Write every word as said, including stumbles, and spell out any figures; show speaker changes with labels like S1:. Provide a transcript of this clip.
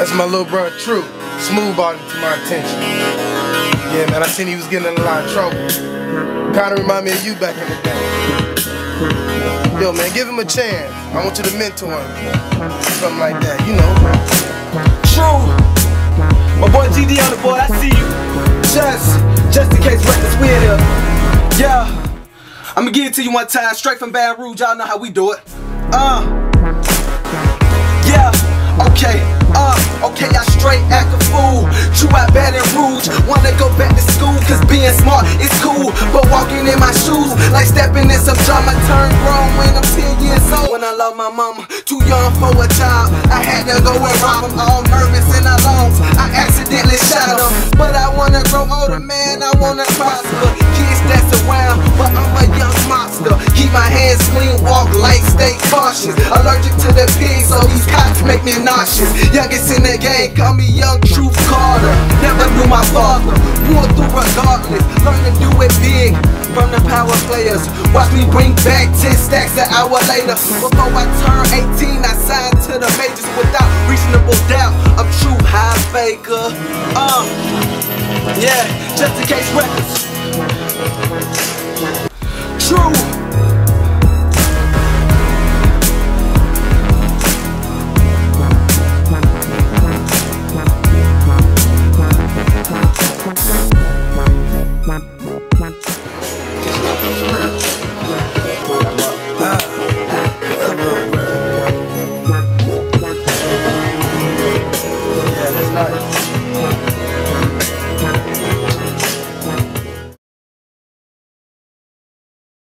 S1: That's my little brother, True. Smooth brought him to my attention. Yeah, man, I seen he was getting in a lot of trouble. Kinda remind me of you back in the day. Yo, man, give him a chance. I want you to mentor him. Something like that, you know.
S2: True. My boy G D on the board, I see you. Just, just in case records we in here. Yeah. I'ma give it to you one time, straight from Baton Rouge. Y'all know how we do it. Uh. Yeah. Okay. Uh. Okay, I straight act a fool. True, I Baton Rouge. Wanna go back to school, cause being smart is cool. But walking in my shoes, like stepping in some drama. Turn grown when I'm ten years old. When I lost my mama, too young for a child. I had to go and rob them, all nervous in my lungs. I accidentally shot them. But I wanna grow older, man, I wanna prosper. Kids that's around, but I'm a young monster. Keep my hands clean, walk light, stay cautious. Allergic to the pigs, so these cops make me nauseous. Youngest in the game, call me Young Truth Carter. Never knew my father, war through regardless. Learn to do it big from the power players. Watch me bring back ten stacks an hour later. Before I turn eighteen, I signed to the majors without reasonable doubt. I'm true high faker. Uh, yeah, just in case records. True.